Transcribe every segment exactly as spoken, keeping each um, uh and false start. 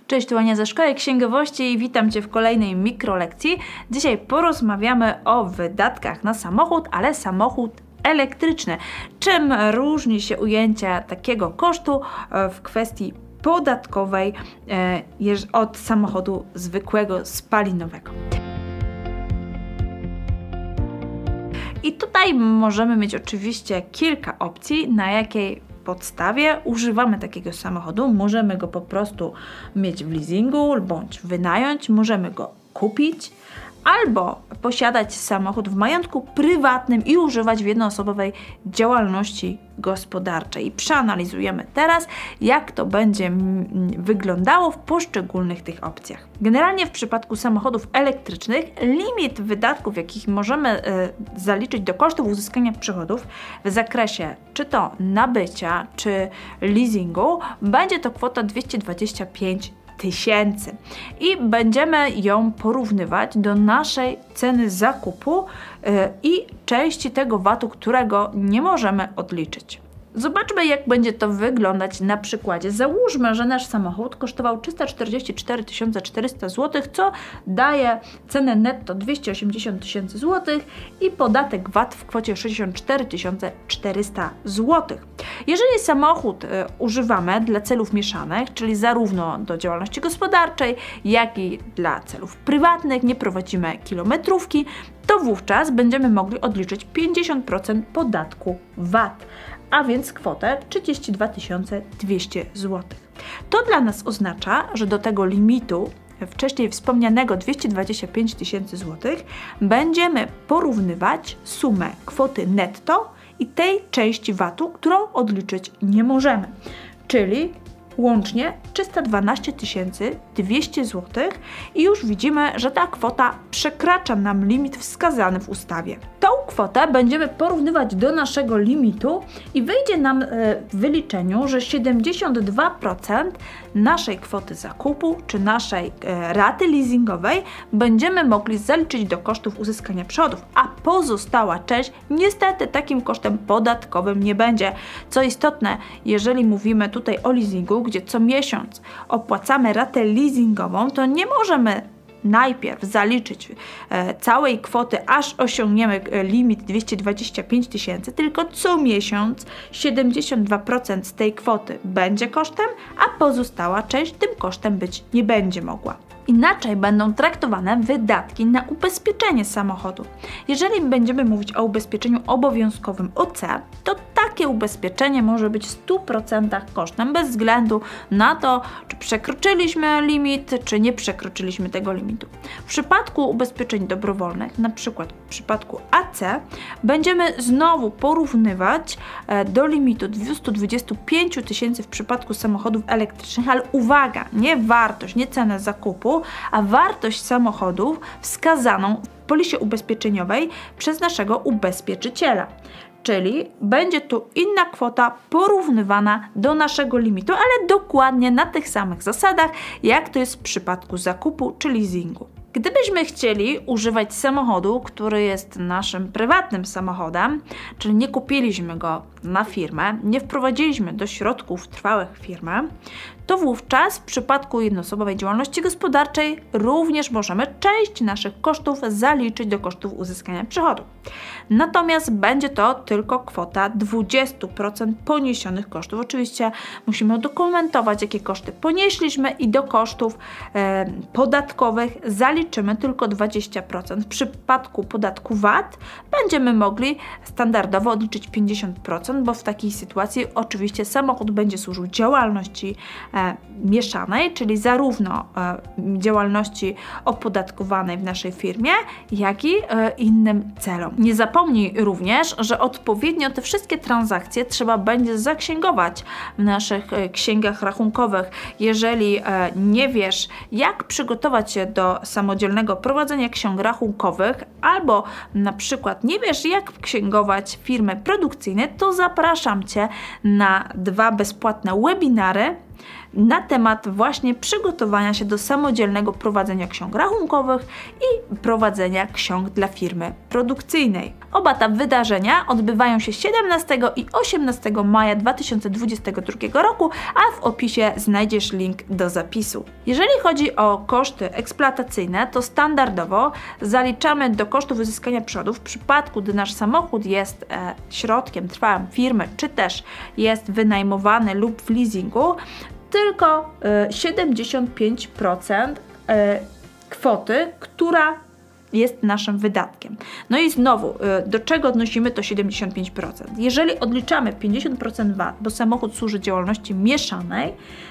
Cześć, tu Ania ze Szkoły Księgowości i witam Cię w kolejnej mikrolekcji. Dzisiaj porozmawiamy o wydatkach na samochód, ale samochód elektryczny. Czym różni się ujęcie takiego kosztu w kwestii podatkowej od samochodu zwykłego spalinowego. I tutaj możemy mieć oczywiście kilka opcji, na jakiej podstawie używamy takiego samochodu. Możemy go po prostu mieć w leasingu bądź wynająć, możemy go kupić albo posiadać samochód w majątku prywatnym i używać w jednoosobowej działalności gospodarczej. I przeanalizujemy teraz, jak to będzie wyglądało w poszczególnych tych opcjach. Generalnie w przypadku samochodów elektrycznych limit wydatków, jakich możemy y, zaliczyć do kosztów uzyskania przychodów w zakresie czy to nabycia, czy leasingu, będzie to kwota dwieście dwadzieścia pięć tysięcy i będziemy ją porównywać do naszej ceny zakupu yy, i części tego vatu, którego nie możemy odliczyć. Zobaczmy, jak będzie to wyglądać na przykładzie. Załóżmy, że nasz samochód kosztował trzysta czterdzieści cztery tysiące czterysta złotych, co daje cenę netto dwieście osiemdziesiąt tysięcy złotych i podatek V A T w kwocie sześćdziesiąt cztery tysiące czterysta złotych. Jeżeli samochód y, używamy dla celów mieszanych, czyli zarówno do działalności gospodarczej, jak i dla celów prywatnych, nie prowadzimy kilometrówki, to wówczas będziemy mogli odliczyć pięćdziesiąt procent podatku V A T, a więc kwotę trzydzieści dwa tysiące dwieście złotych. To dla nas oznacza, że do tego limitu wcześniej wspomnianego dwieście dwadzieścia pięć tysięcy złotych będziemy porównywać sumę kwoty netto i tej części V A T-u, którą odliczyć nie możemy, czyli łącznie trzysta dwanaście tysięcy dwieście złotych i już widzimy, że ta kwota przekracza nam limit wskazany w ustawie. Tą kwotę będziemy porównywać do naszego limitu i wyjdzie nam w wyliczeniu, że siedemdziesiąt dwa procent naszej kwoty zakupu czy naszej raty leasingowej będziemy mogli zaliczyć do kosztów uzyskania przychodów, a pozostała część niestety takim kosztem podatkowym nie będzie. Co istotne, jeżeli mówimy tutaj o leasingu, gdzie co miesiąc opłacamy ratę leasingową, to nie możemy najpierw zaliczyć e, całej kwoty, aż osiągniemy limit dwieście dwadzieścia pięć tysięcy, tylko co miesiąc siedemdziesiąt dwa procent z tej kwoty będzie kosztem, a pozostała część tym kosztem być nie będzie mogła. Inaczej będą traktowane wydatki na ubezpieczenie samochodu. Jeżeli będziemy mówić o ubezpieczeniu obowiązkowym O C, to takie ubezpieczenie może być w stu procentach kosztem, bez względu na to, czy przekroczyliśmy limit, czy nie przekroczyliśmy tego limitu. W przypadku ubezpieczeń dobrowolnych, na przykład w przypadku A C, będziemy znowu porównywać do limitu dwieście dwadzieścia pięć tysięcy w przypadku samochodów elektrycznych, ale uwaga, nie wartość, nie cenę zakupu, a wartość samochodów wskazaną w polisie ubezpieczeniowej przez naszego ubezpieczyciela. Czyli będzie tu inna kwota porównywana do naszego limitu, ale dokładnie na tych samych zasadach, jak to jest w przypadku zakupu czy leasingu. Gdybyśmy chcieli używać samochodu, który jest naszym prywatnym samochodem, czyli nie kupiliśmy go na firmę, nie wprowadziliśmy do środków trwałych firmy, to wówczas w przypadku jednoosobowej działalności gospodarczej również możemy część naszych kosztów zaliczyć do kosztów uzyskania przychodu. Natomiast będzie to tylko kwota dwadzieścia procent poniesionych kosztów. Oczywiście musimy udokumentować, jakie koszty ponieśliśmy i do kosztów e, podatkowych zaliczymy tylko dwadzieścia procent. W przypadku podatku V A T będziemy mogli standardowo odliczyć pięćdziesiąt procent, bo w takiej sytuacji oczywiście samochód będzie służył działalności e, mieszanej, czyli zarówno e, działalności opodatkowanej w naszej firmie, jak i e, innym celom. Nie zapomnij również, że odpowiednio te wszystkie transakcje trzeba będzie zaksięgować w naszych e, księgach rachunkowych. Jeżeli e, nie wiesz, jak przygotować się do samodzielnego prowadzenia ksiąg rachunkowych, albo na przykład nie wiesz, jak księgować firmy produkcyjne, to zapraszam Cię na dwa bezpłatne webinary na temat właśnie przygotowania się do samodzielnego prowadzenia ksiąg rachunkowych i prowadzenia ksiąg dla firmy produkcyjnej. Oba te wydarzenia odbywają się siedemnastego i osiemnastego maja dwa tysiące dwudziestego drugiego roku, a w opisie znajdziesz link do zapisu. Jeżeli chodzi o koszty eksploatacyjne, to standardowo zaliczamy do kosztów uzyskania przodu w przypadku, gdy nasz samochód jest e, środkiem trwałym firmy, czy też jest wynajmowany lub w leasingu, tylko e, siedemdziesiąt pięć procent e, kwoty, która jest naszym wydatkiem. No i znowu, do czego odnosimy to siedemdziesiąt pięć procent? Jeżeli odliczamy pięćdziesiąt procent V A T, bo samochód służy działalności mieszanej,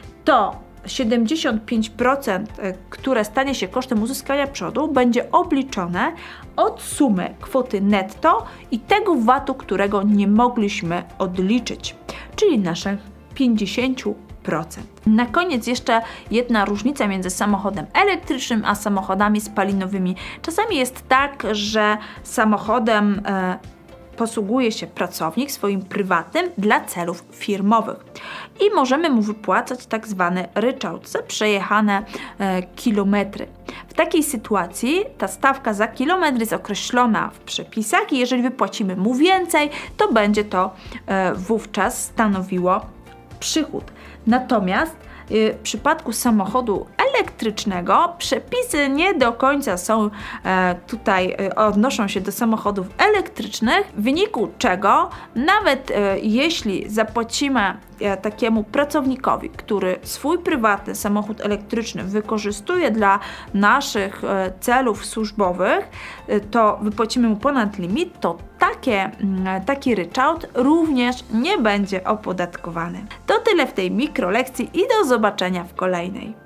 to siedemdziesiąt pięć procent, które stanie się kosztem uzyskania przodu, będzie obliczone od sumy kwoty netto i tego V A T-u, którego nie mogliśmy odliczyć, czyli naszych pięćdziesiąt procent. Na koniec jeszcze jedna różnica między samochodem elektrycznym a samochodami spalinowymi. Czasami jest tak, że samochodem e, posługuje się pracownik swoim prywatnym dla celów firmowych i możemy mu wypłacać tak zwany ryczałt za przejechane e, kilometry. W takiej sytuacji ta stawka za kilometr jest określona w przepisach i jeżeli wypłacimy mu więcej, to będzie to e, wówczas stanowiło przychód. Natomiast w przypadku samochodu elektrycznego przepisy nie do końca są e, tutaj, e, odnoszą się do samochodów elektrycznych, w wyniku czego nawet e, jeśli zapłacimy e, takiemu pracownikowi, który swój prywatny samochód elektryczny wykorzystuje dla naszych e, celów służbowych, e, to wypłacimy mu ponad limit, to takie, m, taki ryczałt również nie będzie opodatkowany. To tyle w tej mikrolekcji i do zobaczenia w kolejnej.